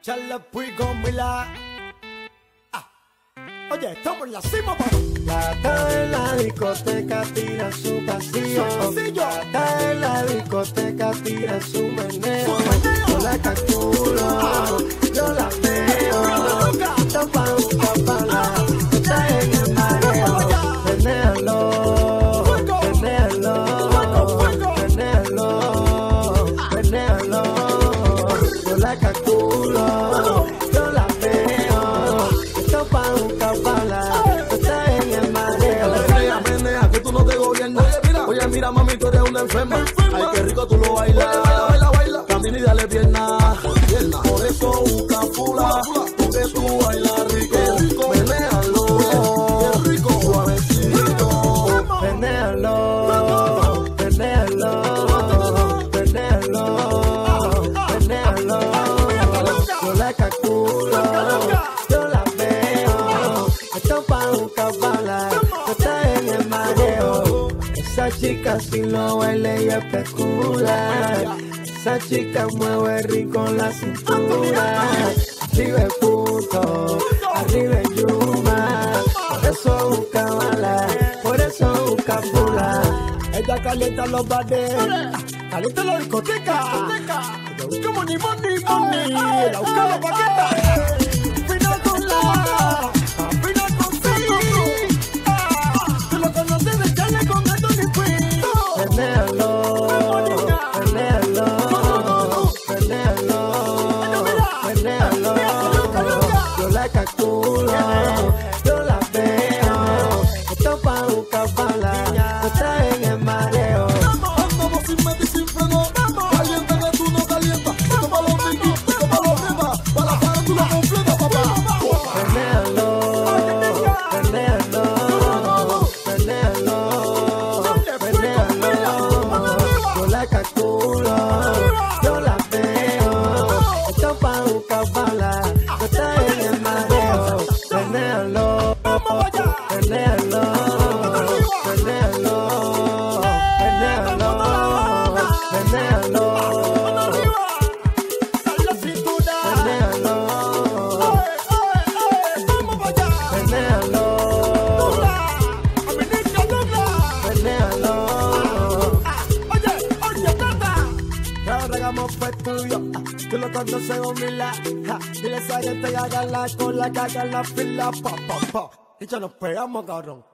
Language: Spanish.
Charles Puig con Mila. Oye, estamos en la cima, papá. Gata en la discoteca tira su pasillo. Gata en la discoteca tira su meneo. Yo la calculo, yo la veo. Tapa un papala, está en el mareo. Venéalo, venéalo, venéalo, venéalo. Yo la calculo, yo la veo. Tapa un papala, está en el mareo. Menea, que tú no te gobiernas. Oye, mira, mami, tú eres una enferma. Ay, qué rico tú lo bailas. Baila. Camina y dale pierna. Por eso busca fula, porque tú bailas rico. Menéalo, qué rico, suavecito. Venéalo, venéalo, venéalo, venéalo. Yo la calculo, yo la veo. Esto pa' un cabala, está en el mareo. Esa chica si lo baila y especula. Esa chica mueve rico la cintura. Arriba el puto, arriba el yuma. Por eso busca bala, por eso busca pula. Ella calienta los bares, calienta la discoteca. Ella busca money, money, money. Ella busca la paqueta. Final con la, final con sí. Tú lo conoces de Charles con el Tony Puig. Venéalo, venéalo, venéalo, venéalo. Yo la calculo, yo la veo. Esto pa' buscar bala, está en el mareo. Andamos sin meta y sin freno. Calienta que tú no calientas. Toma los Mickey, toma los Rivas. Para la farándula completa, papá. Venéalo, venéalo, venéalo, venéalo. Yo la calculo, yo la veo. Esto pa' buscar bala, está en el mareo. Venéalo, venéalo, venéalo, venéalo, venéalo. La cintura. Venéalo, Vamos para allá. venéalo, Aminita Douglas. venéalo. Oye, tata. Que ahora hagamos fue tuyo. Tú lo conoces, Mila. Dile a esa gente que haga la cola, que haga la fila. Pa. Y ya nos pegamos, cabrón.